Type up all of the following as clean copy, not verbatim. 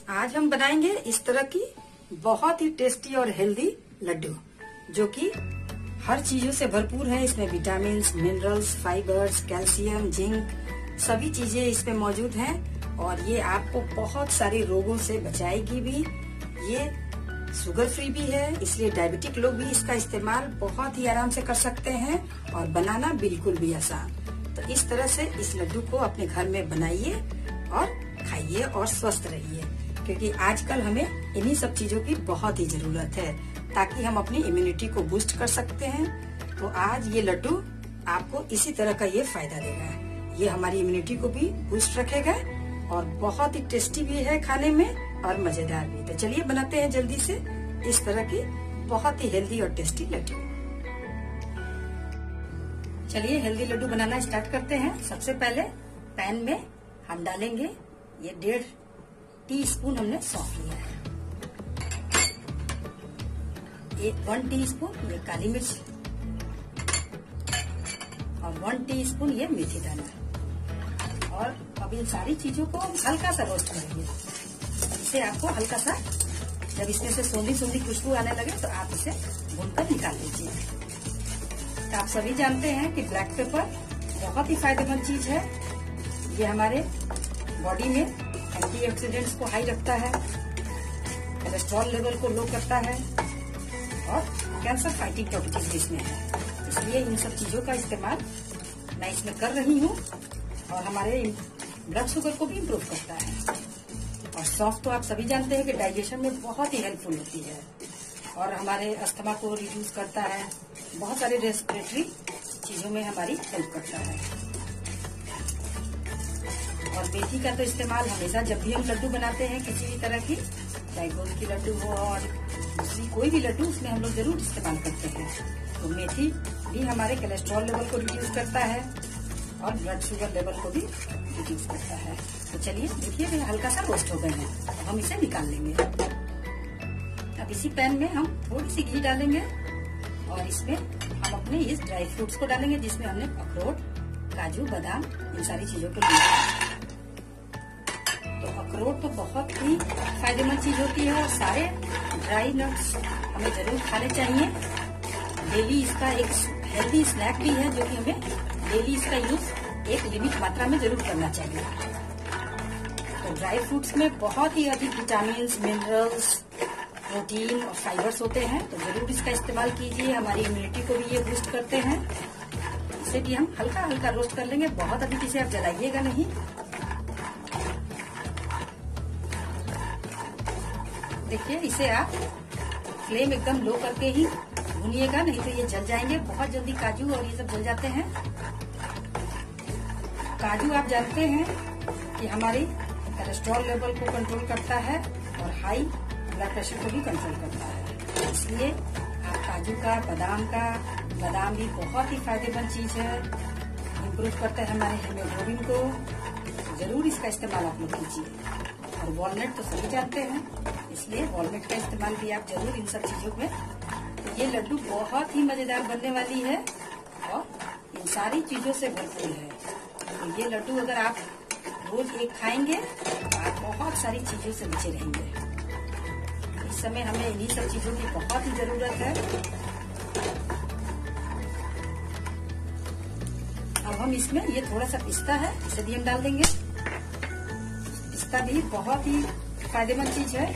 आज हम बनाएंगे इस तरह की बहुत ही टेस्टी और हेल्दी लड्डू, जो कि हर चीजों से भरपूर है। इसमें vitamin, minerals, fibres, calcium, zinc सभी चीजें इसमें मौजूद हैं और ये आपको बहुत सारे रोगों से बचाएगी भी। ये शुगर फ्री भी है, इसलिए डायबिटिक लोग भी इसका इस्तेमाल बहुत ही आराम से कर सकते हैं और बनाना बिल्कुल भी आसान। तो इस तरह से इस लड्डू को अपने घर में बनाइए और खाइए और स्वस्थ रहिए, क्योंकि आजकल हमें इन्हीं सब चीजों की बहुत ही जरूरत है ताकि हम अपनी इम्यूनिटी को बूस्ट कर सकते हैं। तो आज ये लड्डू आपको इसी तरह का ये फायदा देगा। ये हमारी इम्यूनिटी को भी बूस्ट रखेगा और बहुत ही टेस्टी भी है खाने में और मजेदार भी। तो चलिए बनाते हैं जल्दी से इस तरह की बहुत ही हेल्दी और टेस्टी लड्डू। चलिए हेल्दी लड्डू बनाना स्टार्ट करते हैं। सबसे पहले पैन में हम डालेंगे ये 1.5 टीस्पून हमने सौंफ लिया है, 1 टीस्पून ये काली मिर्च और 1 टीस्पून ये मेथी दाना। और अब इन सारी चीजों को हल्का सा रोस्ट करेंगे। इसे आपको हल्का सा, जब इसमें से सोंधी सोंधी खुशबू आने लगे तो आप इसे भूनकर निकाल लीजिए। तो आप सभी जानते हैं कि ब्लैक पेपर बहुत ही फायदेमंद चीज है। ये हमारे बॉडी में एंटीऑक्सीडेंट्स को हाई रखता है, कोलेस्ट्रॉल लेवल को लो करता है और कैंसर फाइटिंग प्रॉपर्टीज भी इसमें है। इसलिए इन सब चीजों का इस्तेमाल मैं इसमें कर रही हूँ और हमारे ब्लड शुगर को भी इम्प्रूव करता है। और सौंफ तो आप सभी जानते हैं कि डाइजेशन में बहुत ही हेल्पफुल होती है और हमारे अस्थमा को रिड्यूस करता है, बहुत सारे रेस्पिरेटरी चीजों में हमारी हेल्प करता है। और मेथी का तो इस्तेमाल हमेशा जब भी हम लड्डू बनाते हैं किसी भी तरह की, चाहे गोंद की लड्डू हो और दूसरी कोई भी लड्डू, उसमें हम लोग जरूर इस्तेमाल करते हैं। तो मेथी भी हमारे कोलेस्ट्रॉल लेवल को रिड्यूस करता है और ब्लड शुगर लेवल को भी रिड्यूस करता है। तो चलिए देखिए ये हल्का सा रोस्ट हो गए हैं, अब हम इसे निकाल लेंगे। अब इसी पैन में हम थोड़ी सी घी डालेंगे और इसमें हम अपने इस ड्राई फ्रूट्स को डालेंगे, जिसमें हमने अखरोट, काजू, बादाम इन सारी चीजों को लिया। तो अखरोट तो बहुत ही फायदेमंद चीज होती है और सारे ड्राई नट्स हमें जरूर खाने चाहिए। डेली इसका एक हेल्दी स्नैक भी है, जो कि हमें डेली इसका यूज एक लिमिट मात्रा में जरूर करना चाहिए। तो ड्राई फ्रूट्स में बहुत ही अधिक विटामिन, मिनरल्स, प्रोटीन और फाइबर्स होते हैं, तो जरूर इसका इस्तेमाल कीजिए। हमारी इम्यूनिटी को भी ये बूस्ट करते हैं। इसे भी हम हल्का हल्का रोस्ट कर लेंगे, बहुत अधिक इसे आप जलाइएगा नहीं। देखिए इसे आप फ्लेम एकदम लो करके ही भूनिएगा, नहीं तो ये जल जाएंगे। बहुत जल्दी काजू और ये सब जल जाते हैं। काजू आप जानते हैं कि हमारी कोलेस्ट्रॉल लेवल को कंट्रोल करता है और हाई ब्लड प्रेशर को भी कंट्रोल करता है। इसलिए आप काजू का, बादाम भी बहुत ही फायदेमंद चीज है, इम्प्रूव करता है हमारे हीमोग्लोबिन को। जरूर इसका इस्तेमाल आप लोग कीजिए। और वॉलनट तो सभी जानते हैं, इसलिए वॉलनट का इस्तेमाल भी आप जरूर इन सब चीजों में। तो ये लड्डू बहुत ही मजेदार बनने वाली है और इन सारी चीजों से भरपूर है। तो ये लड्डू अगर आप रोज एक खाएंगे तो आप बहुत सारी चीजों से बचे रहेंगे। इस समय हमें इन्हीं सब चीजों की बहुत ही जरूरत है। अब हम इसमें ये थोड़ा सा पिस्ता है, इसे भी हम डाल देंगे। पिस्ता भी बहुत ही फायदेमंद चीज है।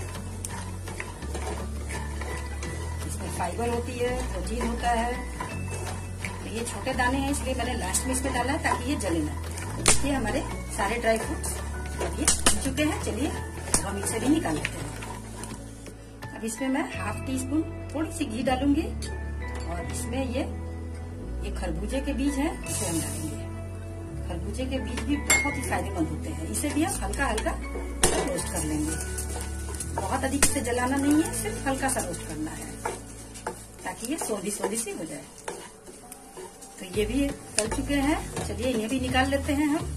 इसमें फाइबर होती है, प्रोटीन होता है। तो ये छोटे दाने हैं, इसलिए मैंने लास्ट में इसमें डाला है ताकि ये जले ना। देखिए हमारे सारे ड्राई फ्रूट्स अब ये भून चुके हैं। चलिए अब हम इसे भी निकाल लेते हैं। अब इसमें मैं 1/2 टीस्पून थोड़ी सी घी डालूंगी और इसमें ये खरबूजे के बीज हैं, इसे हम डालेंगे। खरबूजे के बीज भी बहुत ही फायदेमंद होते हैं। इसे भी हम हल्का हल्का रोस्ट कर लेंगे। बहुत अधिक इसे जलाना नहीं है, सिर्फ हल्का सा रोस्ट करना है ताकि ये सोंधी सोंधी सी हो जाए। तो ये भी चल चुके हैं। चलिए इन्हें भी निकाल लेते हैं हम।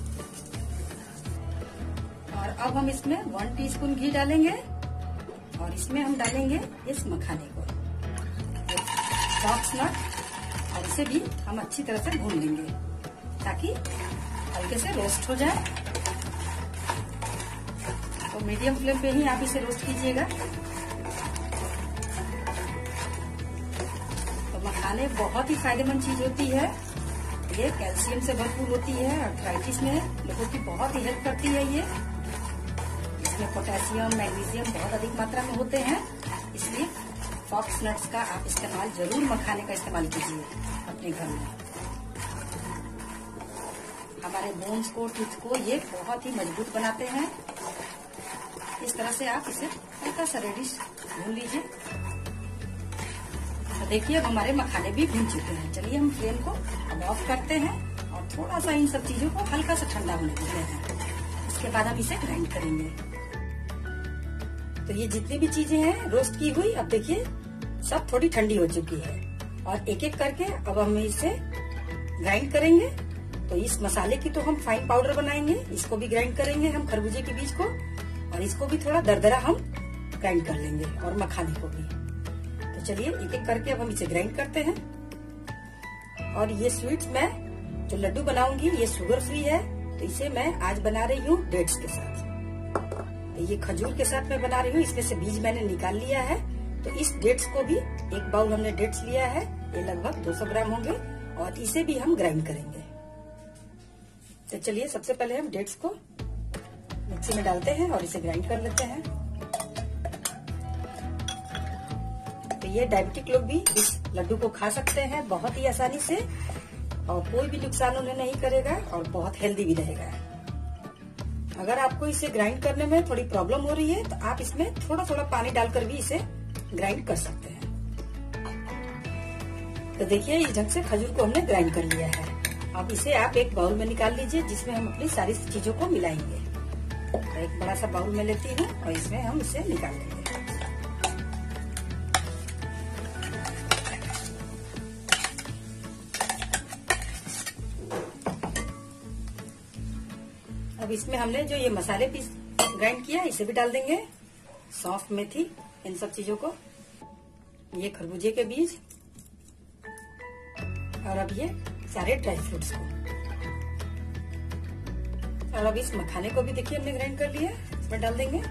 और अब हम इसमें 1 टीस्पून घी डालेंगे और इसमें हम डालेंगे इस मखाने को, फॉक्स नट, और इसे भी हम अच्छी तरह से भून लेंगे ताकि हल्के से रोस्ट हो जाए। तो तो मीडियम फ्लेम पे ही आप इसे रोस्ट कीजिएगा। तो मखाने बहुत ही फायदेमंद चीज होती है। ये कैल्शियम से भरपूर होती है। आर्थराइटिस में लोगों की बहुत ही हेल्प करती है ये। इसमें पोटेशियम, मैग्नीशियम बहुत अधिक मात्रा में होते हैं। इसलिए फॉक्स नट्स का आप इस्तेमाल जरूर मखाने का इस्तेमाल कीजिए अपने घर में। हमारे बोन्स को, टीथ को ये बहुत ही मजबूत बनाते हैं। इस तरह से आप इसे हल्का सा रेडिश भून लीजिए। तो देखिए अब हमारे मखाने भी भून चुके हैं। चलिए हम फ्लेम को अब ऑफ करते हैं और थोड़ा सा इन सब चीजों को हल्का सा ठंडा होने देते हैं। इसके बाद हम इसे ग्राइंड करेंगे। तो ये जितनी भी चीजें हैं रोस्ट की हुई, अब देखिए सब थोड़ी ठंडी हो चुकी है और एक एक करके अब हम इसे ग्राइंड करेंगे। तो इस मसाले की तो हम फाइन पाउडर बनाएंगे, इसको भी ग्राइंड करेंगे हम खरबूजे के बीज को, और इसको भी थोड़ा दरदरा हम ग्राइंड कर लेंगे और मखाने को भी। तो चलिए एक एक करके अब हम इसे ग्राइंड करते हैं। और ये स्वीट्स मैं जो लड्डू बनाऊंगी ये शुगर फ्री है। तो इसे मैं आज बना रही हूँ डेट्स के साथ। तो ये खजूर के साथ मैं बना रही हूँ। इसमें से बीज मैंने निकाल लिया है। तो इस डेट्स को भी, एक बाउल हमने डेट्स लिया है, ये लगभग 200 ग्राम होंगे, और इसे भी हम ग्राइंड करेंगे। तो चलिए सबसे पहले हम डेट्स को मिक्सी में डालते हैं और इसे ग्राइंड कर लेते हैं। तो ये डायबिटिक लोग भी इस लड्डू को खा सकते हैं बहुत ही आसानी से, और कोई भी नुकसान उन्हें नहीं करेगा और बहुत हेल्दी भी रहेगा। अगर आपको इसे ग्राइंड करने में थोड़ी प्रॉब्लम हो रही है तो आप इसमें थोड़ा थोड़ा पानी डालकर भी इसे ग्राइंड कर सकते हैं। तो देखिए इस ढंग से खजूर को हमने ग्राइंड कर लिया है। अब इसे आप एक बाउल में निकाल लीजिए जिसमें हम अपनी सारी चीजों को मिलाएंगे। तो एक बड़ा सा बाउल में लेती हूँ और इसमें हम इसे निकाल देंगे। अब इसमें हमने जो ये मसाले पीस ग्राइंड किया इसे भी डाल देंगे, सौंफ, मेथी, इन सब चीजों को, ये खरबूजे के बीज, और अब ये सारे ड्राई फ्रूट्स को, और अब इस मखाने को भी देखिए हमने ग्राइंड कर लिया, इसमें डाल देंगे।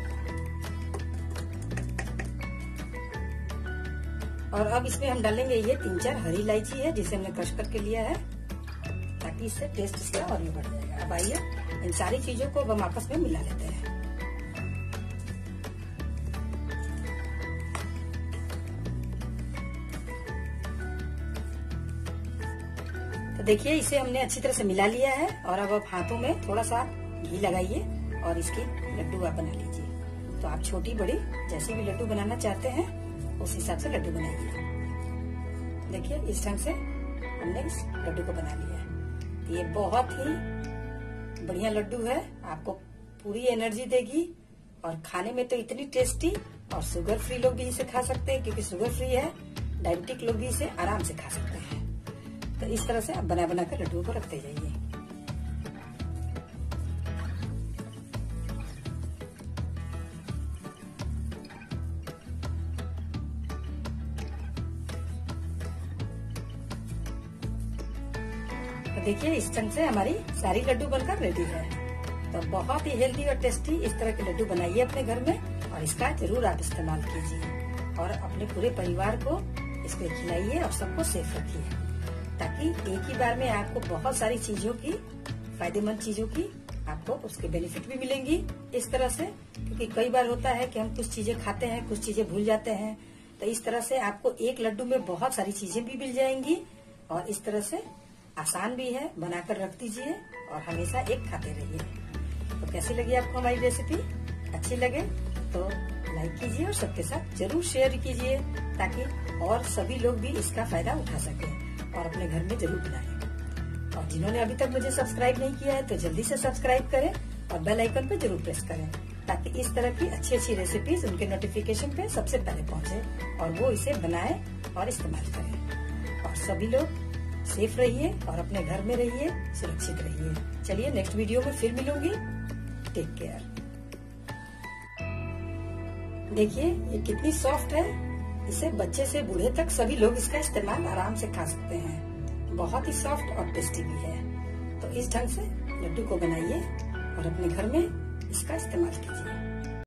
और अब इसमें हम डालेंगे ये 3-4 हरी इलायची है जिसे हमने क्रश करके लिया है, ताकि इससे टेस्ट इसका और भी बढ़ जाएगा। अब आइए इन सारी चीजों को हम आपस में मिला लेते हैं। तो देखिए इसे हमने अच्छी तरह से मिला लिया है, और अब आप हाथों में थोड़ा सा घी लगाइए और इसकी लड्डू आप बना लीजिए। तो आप छोटी बड़ी जैसे भी लड्डू बनाना चाहते हैं उस हिसाब से लड्डू बनाइए। देखिए इस ढंग से हमने इस लड्डू को बना लिया है। ये बहुत ही बढ़िया लड्डू है, आपको पूरी एनर्जी देगी और खाने में तो इतनी टेस्टी, और शुगर फ्री लोग भी इसे खा सकते हैं क्योंकि शुगर फ्री है। डायबिटिक लोग भी इसे आराम से खा सकते हैं। तो इस तरह से आप बना बना कर लड्डुओं को रखते जाइए। तो देखिए इस ढंग से हमारी सारी लड्डू बनकर रेडी है। तो बहुत ही हेल्दी और टेस्टी इस तरह के लड्डू बनाइए अपने घर में, और इसका जरूर आप इस्तेमाल कीजिए और अपने पूरे परिवार को इसको खिलाइए और सबको सेफ रखिए, ताकि एक ही बार में आपको बहुत सारी चीजों की, फायदेमंद चीजों की आपको उसके बेनिफिट भी मिलेंगी इस तरह से। क्योंकि कई बार होता है कि हम कुछ चीजें खाते हैं, कुछ चीजें भूल जाते हैं। तो इस तरह से आपको एक लड्डू में बहुत सारी चीजें भी मिल जाएंगी, और इस तरह से आसान भी है, बनाकर रख दीजिए और हमेशा एक खाते रहिए। तो कैसी लगी आपको हमारी रेसिपी? अच्छी लगे तो लाइक कीजिए और सबके साथ जरूर शेयर कीजिए, ताकि और सभी लोग भी इसका फायदा उठा सकें और अपने घर में जरूर बनाएं। और जिन्होंने अभी तक मुझे सब्सक्राइब नहीं किया है तो जल्दी से सब्सक्राइब करें और बेल आइकन पे जरूर प्रेस करें, ताकि इस तरह की अच्छी अच्छी रेसिपीज उनके नोटिफिकेशन पे सबसे पहले पहुंचे और वो इसे बनाएं और इस्तेमाल करें। और सभी लोग सेफ रहिए और अपने घर में रहिए, सुरक्षित रहिए। चलिए नेक्स्ट वीडियो में फिर मिलूंगी। Take care. देखिए ये कितनी सॉफ्ट है, इसे बच्चे से बूढ़े तक सभी लोग इसका इस्तेमाल आराम से खा सकते हैं। बहुत ही सॉफ्ट और टेस्टी भी है। तो इस ढंग से लड्डू को बनाइए और अपने घर में इसका इस्तेमाल कीजिए।